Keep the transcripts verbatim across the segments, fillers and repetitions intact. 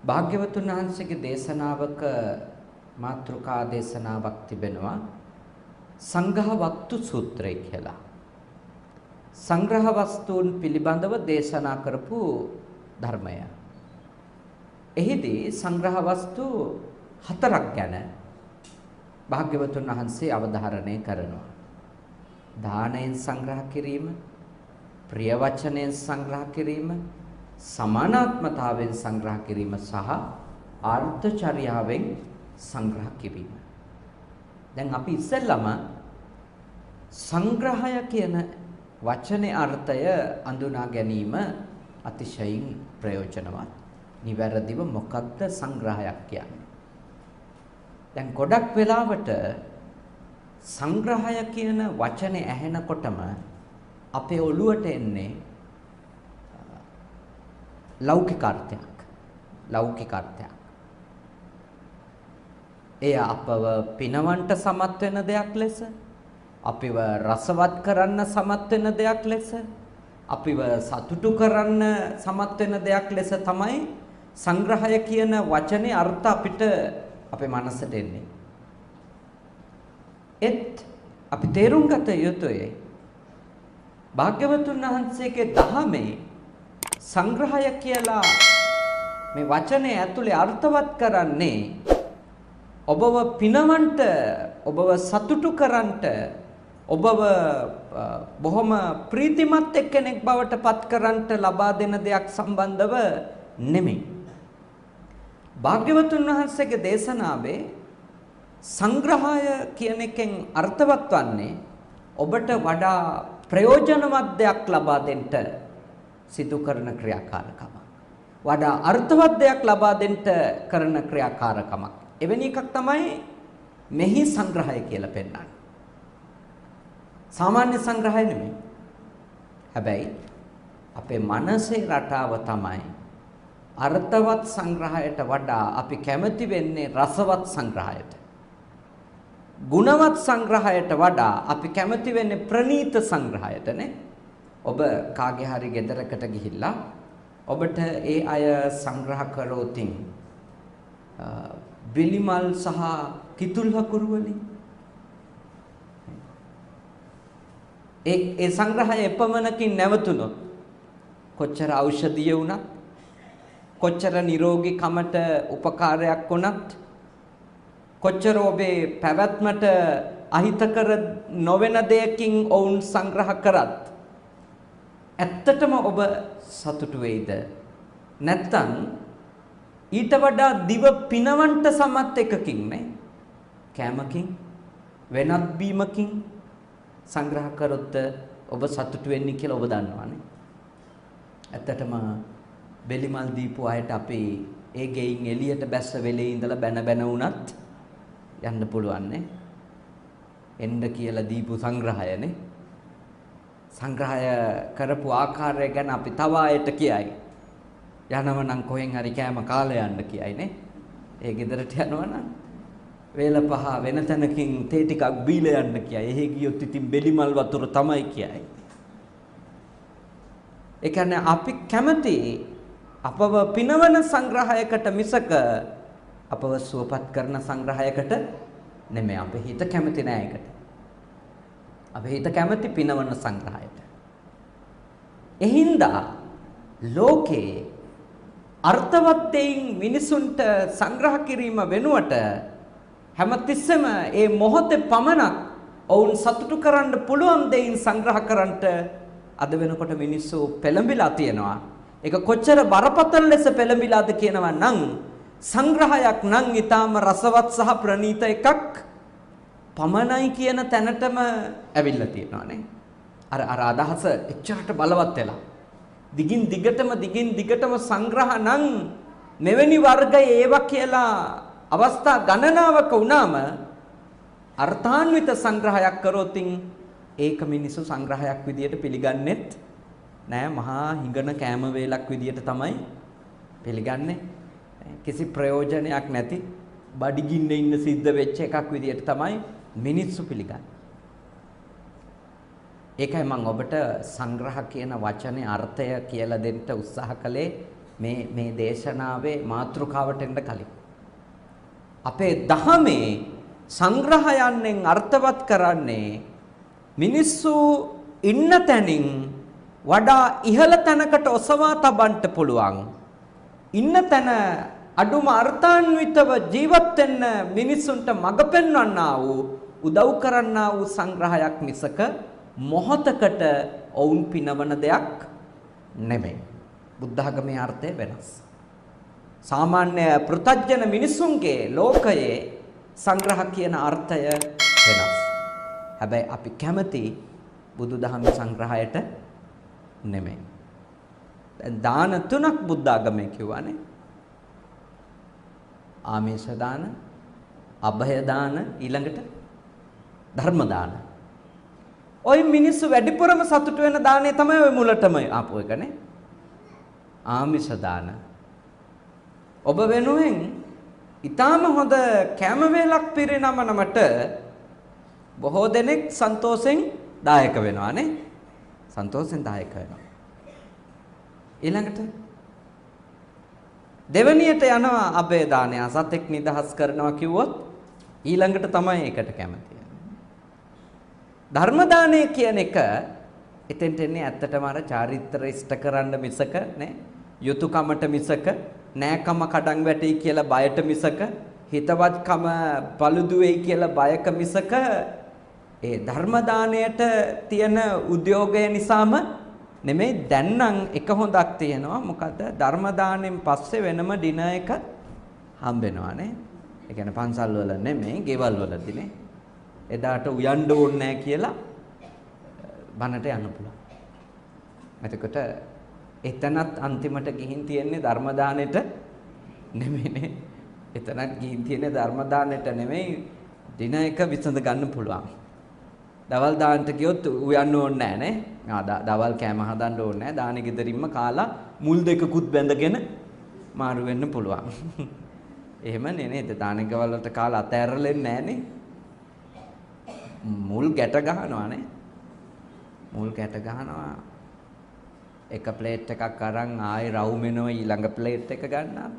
භාග්‍යවතුන් වහන්සේගේ දේශනාවක මාතෘකා දේශනාවක් තිබෙනවා සංග්‍රහ වස්තු සූත්‍රය කියලා. සංග්‍රහ වස්තුන් පිළිබඳව දේශනා කරපු ධර්මය. එහිදී සංග්‍රහ වස්තු හතරක් ගැන භාග්‍යවතුන් වහන්සේ අවධාරණය කරනවා. දානයෙන් සංග්‍රහ කිරීම, ප්‍රිය වචනයෙන් සංග්‍රහ කිරීම, සමානාත්මතාවෙන් සංග්‍රහ කිරීම සහ ආර්ථචර්යාවෙන් සංග්‍රහ කිරීම. දැන් අපි ඉස්සෙල්ලම සංග්‍රහය කියන වචනේ අර්ථය අඳුනා ගැනීම අතිශයින් ප්‍රයෝජනවත්. නිවැරදිව මොකක්ද සංග්‍රහයක් කියන්නේ? දැන් ගොඩක් වෙලාවට සංග්‍රහය කියන වචනේ ඇහෙනකොටම අපේ ඔළුවට එන්නේ ලෞකික අර්ථයක්. ලෞකික අර්ථයක්. එය අපව පිනවන්ට සමත් වෙන දෙයක් ලෙස, අපිව රසවත් කරන්න සමත් වෙන දෙයක් ලෙස, අපිව සතුටු කරන්න සමත් වෙන දෙයක් ලෙස තමයි සංග්‍රහය කියන වචනේ අර්ථ අපිට අපේ මනසට එන්නේ. එත් අපි තේරුම් ගත යුතුයි භාග්‍යවතුන් වහන්සේගේ දහමේ සංග්‍රහය කියලා මේ වචනේ ඇතුලේ අර්ථවත් කරන්නේ ඔබව පිනවන්ට, ඔබව සතුටු කරන්නට, ඔබව බොහොම ප්‍රීතිමත් එක්කෙනෙක් බවට පත් කරන්නට ලබා දෙන දෙයක් සම්බන්ධව නෙමෙයි. භාග්‍යවතුන් වහන්සේගේ දේශනාවේ සංග්‍රහය කියන එකෙන් අර්ථවත් වන්නේ ඔබට වඩා ප්‍රයෝජනවත් දෙයක් ලබා දෙන්න සිදු කරන ක්‍රියාකාරකම. වඩා අර්ථවත් දෙයක් ලබා දෙන්න කරන ක්‍රියාකාරකමක්. එවැනි එකක් තමයි මෙහි සංග්‍රහය කියලා පෙන්නන්නේ. සාමාන්‍ය සංග්‍රහය නෙමෙයි. හැබැයි අපේ මනසේ රටාව තමයි අර්ථවත් සංග්‍රහයට වඩා අපි කැමති වෙන්නේ රසවත් සංග්‍රහයට. ගුණවත් සංග්‍රහයට වඩා අපි කැමති වෙන්නේ ප්‍රණීත සංග්‍රහයටනේ. ඔබ කාගේ හරි ගෙදරකට ගිහිල්ලා ඔබට ඒ අය සංග්‍රහ කරෝතින් බිලිමල් සහ කිතුල් හකුරු වලින් ඒ ඒ සංග්‍රහය එපමණකින් නැවතුනොත් කොච්චර ඖෂධීය වුණත්, කොච්චර නිරෝගී කමට උපකාරයක් වුණත්, කොච්චර ඔබේ පැවැත්මට අහිතකර නොවන දෙයකින් ඔවුන් සංග්‍රහ කරත් ඇත්තටම ඔබ සතුටු වෙයිද? නැත්නම් ඊට වඩා දිව පිනවන්ට සමත් එකකින් නේ, කෑමකින්, වෙනත් බීමකින් සංග්‍රහ කරොත් ඔබ සතුටු වෙන්නේ කියලා ඔබ දන්නවනේ. ඇත්තටම බෙලිමල් දීපු අයට අපි ඒ ගෙයින් එළියට බැස්ස වෙලේ ඉඳලා බැන බැන වුණත් යන්න පුළුවන් නේ. එන්න කියලා දීපු සංග්‍රහයනේ. සංග්‍රහය කරපු ආකාරය ගැන අපි තව ආයත කියයි. යනවා නම් කොහෙන් හරි කෑම කාලේ යන්න කියයි නේ. ඒ ගෙදරට යනවා නම් වේල පහ වෙන තැනකින් තේ ටිකක් බීලා යන්න කියයි. එහෙ ගියොත් ඉතින් බෙලිමල් වතුර තමයි කියයි. ඒ කියන්නේ අපි කැමති අපව පිනවන සංග්‍රහයකට මිසක අපව සුවපත් කරන සංග්‍රහයකට නෙමෙයි. අපේ හිත කැමති නෑ ඒකට. අපේ හිත කැමති පිනවන සංග්‍රහයට. එහින්දා ලෝකේ අර්ථවත් දෙයින් මිනිසුන්ට සංග්‍රහ කිරීම වෙනුවට හැමතිස්සෙම ඒ මොහොතේ පමණක් ඔවුන් සතුටු කරන්න පුළුවන් දෙයින් සංග්‍රහ කරන්නට අද වෙනකොට මිනිස්සු පෙළඹිලා තියෙනවා. ඒක කොච්චර බරපතල ලෙස පෙළඹිලාද කියනවා නම් සංග්‍රහයක් නම් ඊටාම රසවත් සහ ප්‍රණීත එකක් පමණයි කියන තැනටම ඇවිල්ලා තියෙනවා නේ. අර අර අදහස එච්චරට බලවත් වෙලා. දිගින් දිගටම දිගින් දිගටම සංග්‍රහ නම් මෙවැනි වර්ග ඒවා කියලා අවස්ථා ගණනාවක වුණාම අර්ථාන්විත සංග්‍රහයක් කරොතින් ඒක මිනිස්සු සංග්‍රහයක් විදියට පිළිගන්නෙත් නෑ. මහා හිඟන කෑම වේලක් විදියට තමයි පිළිගන්නේ. කිසි ප්‍රයෝජනයක් නැති බඩගින්න ඉන්න සිද්ධ වෙච්ච එකක් විදියට තමයි මිනිස්සු පිළිගන්නේ. ඒකයි මම ඔබට සංග්‍රහ කියන වචනේ අර්ථය කියලා දෙන්න උත්සාහ කළේ මේ මේ දේශනාවේ මාතෘකාවට එන්න කලින් අපේ දහමේ සංග්‍රහයන්ෙන් අර්ථවත් කරන්නේ මිනිස්සු ඉන්න තැනින් වඩා ඉහළ තැනකට ඔසවා තබන්න පුළුවන් ඉන්න තැන අඩුම අර්ථාන්විතව ජීවත් වෙන්න මිනිසුන්ට මඟ පෙන්වන්නා වූ උදව් කරන්නා වූ සංග්‍රහයක් මිසක මොහතකට ඔවුන් පිනවන දෙයක් නෙමෙයි. බුද්ධ ආගමේ අර්ථය වෙනස්. සාමාන්‍ය පෘථග්ජන මිනිසුන්ගේ ලෝකයේ සංග්‍රහ කියන අර්ථය වෙනස්. හැබැයි අපි කැමති බුදුදහමේ සංග්‍රහයට නෙමෙයි. දැන් දාන තුනක් බුද්ධ ආගමේ කියවනේ. ආමේශ දාන, අභය දාන, ඊළඟට ධර්ම දාන. ඔය මිනිස්සු වැඩිපුරම සතුට වෙන දානේ තමයි ඔය මුලටම ආපු එකනේ. ආමේශ දාන. ඔබ වෙනුවෙන් ඊටාම හොඳ කැම වේලක් පිරිනමනමට බොහෝ දෙනෙක් සන්තෝෂෙන් දායක වෙනවානේ. සන්තෝෂෙන් දායක වෙනවා. ඊළඟට දෙවනියට යනවා අබේ දානය සතෙක් නිදහස් කරනවා කිව්වොත් ඊළඟට තමයි ඒකට කැමති. ධර්ම දානය කියන එක එතෙන්ට එන්නේ ඇත්තටම අර චාරිත්‍ර ඉෂ්ට කරන්න මිසක නේ යුතුයකමට මිසක නෑකම කඩන් වැටෙයි කියලා බයට මිසක හිතවත්කම paludu වෙයි කියලා බයක මිසක ඒ ධර්ම දාණයට තියෙන උද්‍යෝගය නිසාම නෙමෙයි. දැන් නම් එක හොඳක් තියෙනවා. මොකද ධර්ම දාණයෙන් පස්සේ වෙනම ඩිනර් එක හම්බ වෙනවානේ. ඒ කියන්නේ පන්සල් වල නෙමෙයි ගෙවල් වලදීනේ. එදාට උයන්න ඕනේ නැහැ කියලා බනට යන්න පුළුවන්. එතකොට එතනත් අන්තිමට ගිහින් තියෙන්නේ ධර්ම දාණයට නෙමෙයිනේ. එතනත් ගිහින් තියෙන්නේ ධර්ම දාණයට නෙමෙයි ඩිනර් එක විසඳ ගන්න පුළුවන්. දවල් දාන්නට ගියොත් උයන්න ඕනේ නැහැ නේ. ආ දවල් කෑම හදන්න ඕනේ නැහැ. දානේ ගෙදරින්ම කාලා මුල් දෙකකුත් බැඳගෙන මාරු වෙන්න පුළුවන්. එහෙම නේ නේද? දානේ ගවල් වලට කාලා අතෑරලෙන්නේ නැහැ නේ. මුල් ගැට ගහනවා නේ. මුල් ගැට ගහනවා. එක ප්ලේට් එකක් අරන් ආයෙ රවුමෙනවා ඊළඟ ප්ලේට් එක ගන්නවා.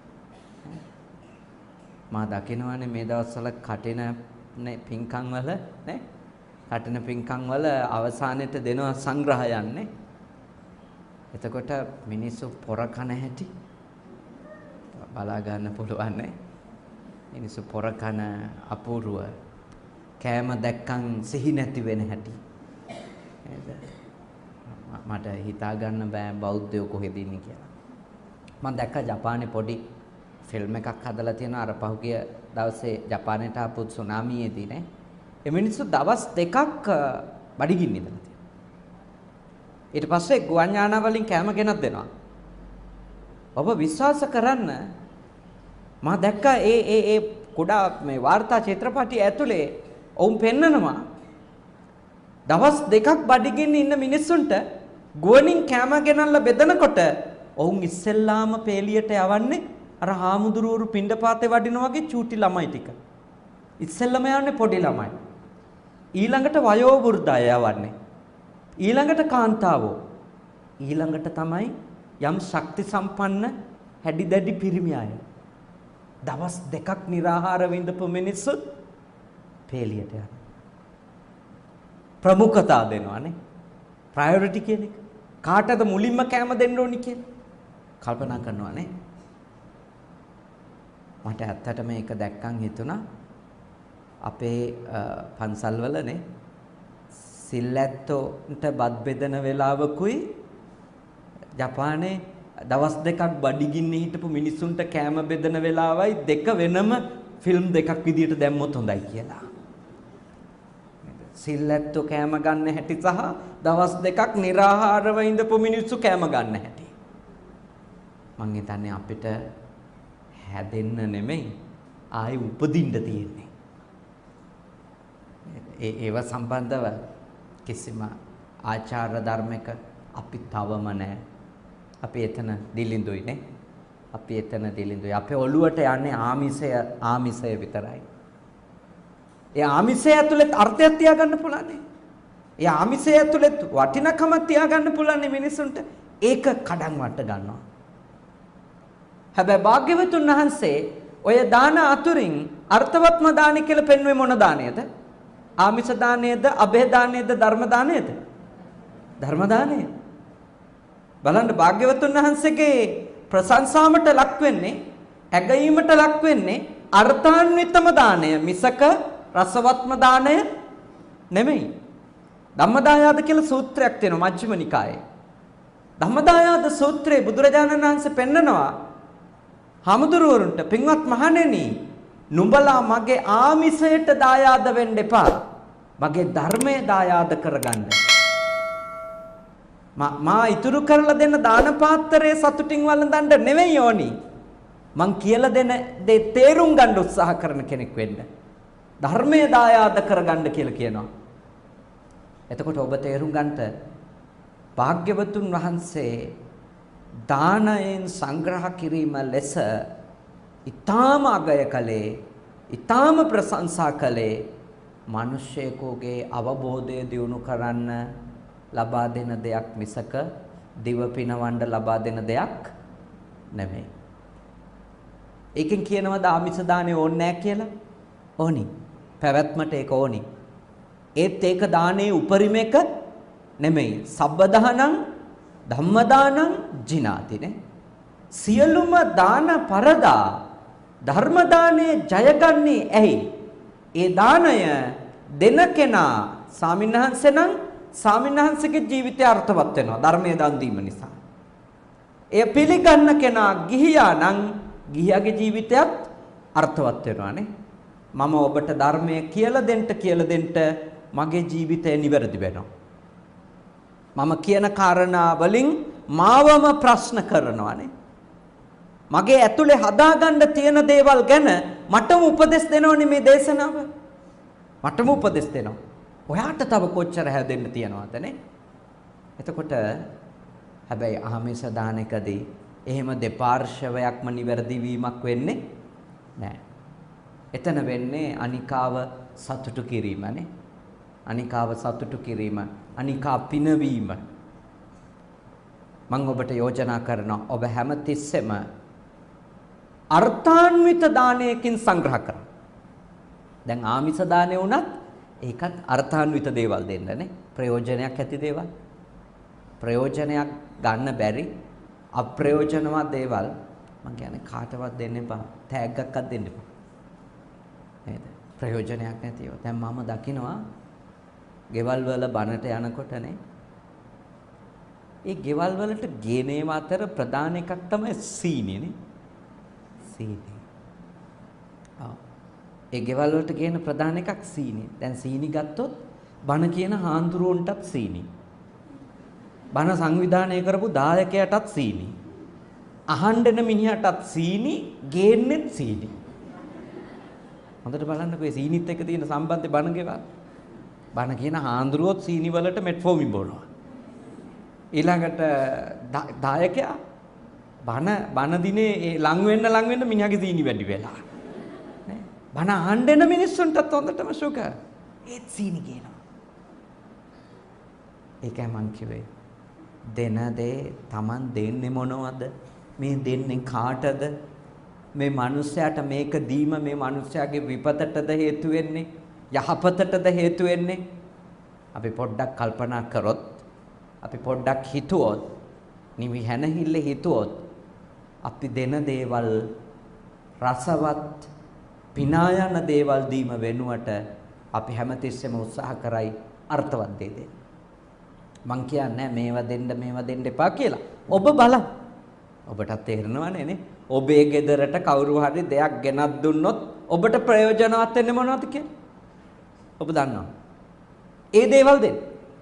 මා දකිනවානේ මේ දවස්වල කටින නේ පින්කම් වල නේ කටින පින්කම් වල අවසානයේට දෙනවා සංග්‍රහයන් නේ. එතකොට මිනිස්සු පොර කන හැටි බලා ගන්න පුළුවන් නේ. මිනිස්සු පොර කන අපූර්ව කෑම දැක්කන් සිහි නැති වෙන හැටි. මට හිතා ගන්න බෑ බෞද්ධයෝ කොහෙද ඉන්නේ කියලා. මම දැක්ක ජපානයේ පොඩි ෆිල්ම් එකක් හදලා තියෙනවා අර පහුගිය දවසේ ජපානයට ආපු සුනාමියේදී නේ. ඒ මිනිස්සු දවස් දෙකක් බඩගින්න ඉඳලා තියෙනවා. ඊට පස්සේ ගුවන් යානා වලින් කෑම ගෙනත් දෙනවා. ඔබ විශ්වාස කරන්න මම දැක්ක ඒ ඒ ඒ කුඩා මේ වාර්තා චිත්‍රපටි ඇතුලේ ඔවුන් පෙන්නනවා දවස් දෙකක් බඩගින්න ඉන්න මිනිස්සුන්ට ගුවනින් කෑම ගෙනල්ලා බෙදනකොට ඔවුන් ඉස්සෙල්ලාම පේලියට යවන්නේ අර හාමුදුරුවරු පිණ්ඩපාතේ වඩිනා වගේ චූටි ළමයි ටික. ඉස්සෙල්ලාම යන්නේ පොඩි ළමයි. ඊළඟට වයෝ වෘද්ධ අය යවන්නේ. ඊළඟට කාන්තාවෝ. ඊළඟට තමයි යම් ශක්ති සම්පන්න හැඩි දැඩි පිරිමි අය. දවස් දෙකක් निराහාර විඳපු මිනිස්සු පේලියට යනවා. ප්‍රමුඛතා දෙනවානේ. ප්‍රයොරිටි කියන එක. කාටද මුලින්ම කැම දෙන්න ඕනි කියලා කල්පනා කරනවානේ. මට ඇත්තටම මේක දැක්කන් හිතුණා අපේ පන්සල් වලනේ සිල්ලැත්තෝන්ට බත් බෙදන වෙලාවකුයි ජපානයේ දවස් දෙකක් බඩගින්නේ හිටපු මිනිස්සුන්ට කෑම බෙදන වෙලාවයි දෙක වෙනම ෆිල්ම් දෙකක් විදියට දැම්මොත් හොඳයි කියලා. සිල්ලැත්තෝ කෑම ගන්න හැටි සහ දවස් දෙකක් निराහාරව ඉඳපු මිනිස්සු කෑම ගන්න හැටි. මං හිතන්නේ අපිට හැදෙන්න නෙමෙයි ආයි උපදින්න තියෙන්නේ. ඒ ඒව සම්බන්ධව කිසිම ආචාර ධර්මයක අපි තවම නැහැ. අපි එතන දිලිඳුයි නේ. අපි එතන දිලිඳුයි. අපේ ඔළුවට යන්නේ ආමිෂය ආමිෂය විතරයි. ඒ ආමිෂය ඇතුළේ අර්ථයක් තියාගන්න පුළුවන් නේ. ඒ ආමිෂය ඇතුළේ වටිනකමක් තියාගන්න පුළුවන් මිනිසුන්ට. ඒක කඩන් වට ගන්නවා. හැබැයි භාග්‍යවතුන් වහන්සේ ඔය දාන අතුරින් අර්ථවත්ම දාන කියලා පෙන්වන්නේ මොන දානයද? ආමිෂ දානයේද, අභය දානයේද, ධර්ම දානයේද? ධර්ම දානය. බලන්න භාග්‍යවතුන් වහන්සේගේ ප්‍රශංසාවට ලක් වෙන්නේ, ඇගීමට ලක් වෙන්නේ අර්ථාන්විතම දානය මිසක රසවත්ම දානය නෙමෙයි. ධම්මදායාද කියලා සූත්‍රයක් තියෙනවා මජ්ක්‍ධිම නිකායේ. ධම්මදායාද සූත්‍රයේ බුදුරජාණන් වහන්සේ පෙන්නනවා හමුදුරුවරුන්ට, පින්වත් මහණෙනි, නුඹලා මගේ ආමිසයට දායාද වෙන්න එපා. මගේ ධර්මයේ දායාද කරගන්න. මා ඉතුරු කරලා දෙන දාන පාත්‍රයේ සතුටින් වළඳන්න නෙවෙයි ඕනි. මං කියලා දෙන දේ තේරුම් ගන්න උත්සාහ කරන කෙනෙක් වෙන්න. ධර්මයේ දායාද කරගන්න කියලා කියනවා. එතකොට ඔබ තේරුම් ගන්නට භාග්‍යවතුන් වහන්සේ දානයෙන් සංග්‍රහ කිරීම ලෙස ඊ타ම අගය කළේ, ඊ타ම ප්‍රශංසා කළේ මිනිස්සෙකුගේ අවබෝධය දියුණු කරන්න ලබා දෙන දෙයක් මිසක දිව පිනවන්න ලබා දෙන දෙයක් නෙමෙයි. ඒකෙන් කියනවාද ආමිෂ දානේ ඕනේ නැහැ කියලා? ඕනි. පැවැත්මට ඒක ඕනි. ඒත් ඒක දානේ උපරිම එක නෙමෙයි. සබ්බ දානං ධම්ම දානං ජිනාතිනේ. සියලුම දාන පරදා ධර්ම දානේ ජයගන්නේ ඇයි? ඒ දානය දෙන කෙනා ස්වාමින්වහන්සේ නම් ස්වාමින්වහන්සේගේ ජීවිතය අර්ථවත් වෙනවා ධර්මයේ දන් දීම නිසා. එය පිළිගන්න කෙනා ගිහියා නම් ගිහියාගේ ජීවිතයත් අර්ථවත් වෙනවානේ. මම ඔබට ධර්මය කියලා දෙන්න කියලා දෙන්න මගේ ජීවිතය නිවැරදි වෙනවා. මම කියන කාරණා වලින් මාවම ප්‍රශ්න කරනවානේ. මගේ ඇතුලේ හදාගන්න තියෙන දේවල් ගැන මටම උපදෙස් දෙනවනේ මේ දේශනාව. මටම උපදෙස් දෙනවා. ඔයාට තව කොච්චර හැදෙන්න තියනවද නේ? එතකොට හැබැයි ආමිෂ දානකදී එහෙම දෙපාර්ශවයක්ම නිවැරදි වීමක් වෙන්නේ නැහැ. එතන වෙන්නේ අනිකාව සතුටු කිරීමනේ. අනිකාව සතුටු කිරීම, අනිකා පිනවීම. මම ඔබට යෝජනා කරනවා ඔබ හැමතිස්සෙම අර්ථාන්විත දානයකින් සංග්‍රහ කරන්න. දැන් ආමිෂ දානේ වුණත් ඒකත් අර්ථාන්විත දේවල් දෙන්නනේ. ප්‍රයෝජනයක් ඇති දේවල්. ප්‍රයෝජනයක් ගන්න බැරි අප්‍රයෝජනවත් දේවල් මම කියන්නේ කාටවත් දෙන්න එපා. තෑග්ගක්වත් දෙන්න එපා. නේද? ප්‍රයෝජනයක් නැතිව. දැන් මම දකිනවා ගෙවල් වල බණට යනකොටනේ ඒ ගෙවල් වලට ගේනේව අතර ප්‍රධාන එකක් තමයි සීනිනේ. සීනි. ආ. ඒ ගෙවල් වලට ගේන ප්‍රධාන එකක් සීනි. දැන් සීනි ගත්තොත් බණ කියන හාන්දුරුවන්ටත් සීනි. බණ සංවිධානය කරපු දායකයටත් සීනි. අහන්න මිනිහටත් සීනි, ගේන්නෙත් සීනි. හොඳට බලන්නකෝ මේ සීනිත් එක්ක තියෙන සම්බන්ධය බණ ගෙවල්. බණ කියන හාන්දුරුවොත් සීනි වලට මෙට්ෆෝමින් බොනවා. ඊළඟට දායකයා බණ බණ දිනේ ඒ ලඟ වෙන්න ලඟ වෙන්න මිනිහාගේ සීනි වැඩි වෙලා. නේ? බණ අහන්න එන මිනිස්සුන්ටත් හොඳටම සුඛ. ඒත් සීනි කියනවා. ඒකයි මං කිව්වේ. දෙන දේ Taman දෙන්නේ මොනවද? මේ දෙන්නේ කාටද? මේ මිනිස්යාට මේක දීම මේ මිනිස්යාගේ විපතටද හේතු වෙන්නේ? යහපතටද හේතු වෙන්නේ? අපි පොඩ්ඩක් කල්පනා කරොත්, අපි පොඩ්ඩක් හිතුවොත්, නිවි හැනහිල්ල හිතුවොත් අපි දෙන දේවල් රසවත් පිනා යන දේවල් දීම වෙනුවට අපි හැමතිස්සෙම උත්සාහ කරයි අර්ථවත් දේ දෙන්න. මං කියන්නේ මේවා දෙන්න මේවා දෙන්න එපා කියලා. ඔබ බලන්න. ඔබටත් තේරෙනවනේ නේ. ඔබේ ගෙදරට කවුරු හරි දෙයක් ගෙනත් දුන්නොත් ඔබට ප්‍රයෝජනවත් වෙන්නේ මොනවද කියලා? ඔබ දන්නවා. ඒ දේවල් දෙන්න.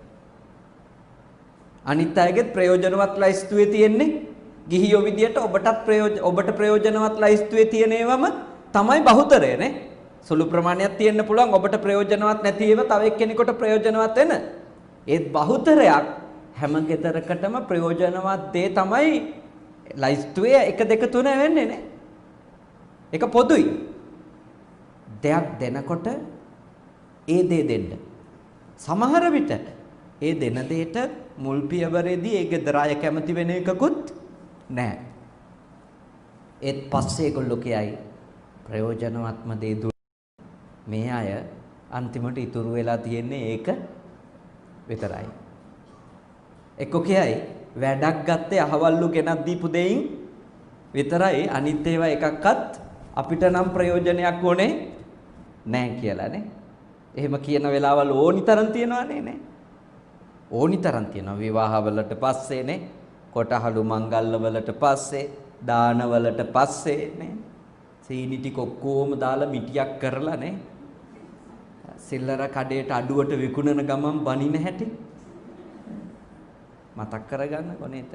අනිත් අයගෙත් ප්‍රයෝජනවත් ලයිස්තුවේ තියෙන්නේ ගිහියෝ විදියට ඔබටත් ප්‍රයෝජන ඔබට ප්‍රයෝජනවත් ලයිස්තුවේ තියෙන ඒවම තමයි බහුතරය නේ. සුළු ප්‍රමාණයක් තියෙන්න පුළුවන් ඔබට ප්‍රයෝජනවත් නැති ඒවා තව එක්කෙනෙකුට ප්‍රයෝජනවත් වෙන. ඒත් බහුතරයක් හැම ගෙදරකටම ප්‍රයෝජනවත් දේ තමයි ලයිස්තුවේ එක දෙක තුන වෙන්නේ නේ. ඒක පොදුයි. දෙයක් දෙනකොට ඒ දේ දෙන්න. සමහර විට ඒ දෙන දෙයට මුල් පියවරේදී ඒ ගෙදර අය කැමති වෙන එකකුත් නැහැ. ඒත් පස්සේ ඒගොල්ලෝ කියයි ප්‍රයෝජනවත්ම දේ දුන්න. මේ අය අන්තිමට ඉතුරු වෙලා තියෙන්නේ ඒක විතරයි. එක්ක කියයි වැඩක් ගත්තේ අහවල්ලු ගෙනත් දීපු දෙයින් විතරයි, අනිත් ඒවා එකක්වත් අපිට නම් ප්‍රයෝජනයක් ඕනේ නැහැ කියලා නේ. එහෙම කියන වෙලාවල් ඕනිතරම් තියනවනේ නේ. ඕනිතරම් තියනවා විවාහවලට පස්සේ නේ, කොටහළු මංගල්‍ය වලට පස්සේ, දාන වලට පස්සේ නේ. සීනි ටික ඔක්කොම දාලා මිටියක් කරලා නේ. සිල්ලර කඩේට අඩුවට විකුණන ගමන් බනින හැටි මතක් කරගන්න කොනේත.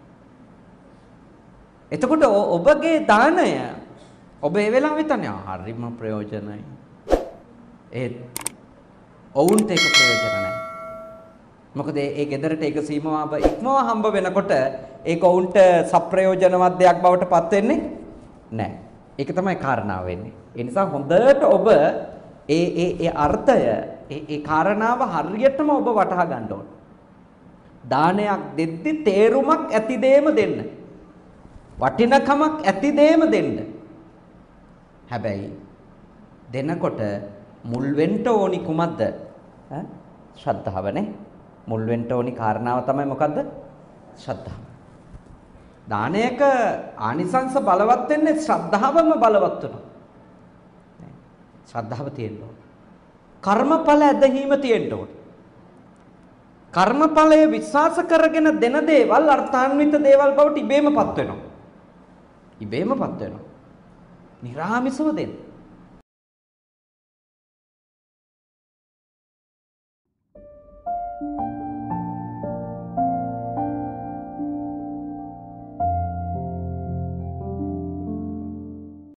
එතකොට ඔබගේ දානය ඔබ ඒ වෙලාවෙ හිතන්නේ හරිම ප්‍රයෝජනයි. ඒත් ඔවුන්ට ඒක ප්‍රයෝජන නැහැ. මොකද ඒ ගෙදරට ඒක සීමාව ඉක්මව හම්බ වෙනකොට ඒක ඔවුන්ට සප්‍රයෝජනවත් දෙයක් බවට පත් වෙන්නේ නැහැ. ඒක තමයි කාරණාව වෙන්නේ. ඒ නිසා හොඳට ඔබ ඒ ඒ ඒ අර්ථය ඒ ඒ කාරණාව හරියටම ඔබ වටහා ගන්න ඕන. දානයක් දෙද්දි තේරුමක් ඇති දෙයම දෙන්න. වටිනකමක් ඇති දෙයම දෙන්න. හැබැයි දෙනකොට මුල් වෙන්න ඕනි කුමක්ද? ඈ ශ්‍රද්ධාවනේ. මුල් වෙන්න ඕනි කාරණාව තමයි මොකද්ද? ශ්‍රද්ධාව. දානයක ආනිසංස බලවත් වෙන්නේ ශ්‍රද්ධාවම බලවත් වෙනවා. ශ්‍රද්ධාව තියෙන්න ඕන. කර්මඵල ඇදහිීම තියෙන්න ඕන. කර්මඵලය විශ්වාස කරගෙන දෙන දේවල් අර්ථාන්විත දේවල් බවට ඉබේමපත් වෙනවා. ඉබේමපත් වෙනවා. නිර්ආමිසව දෙන්න.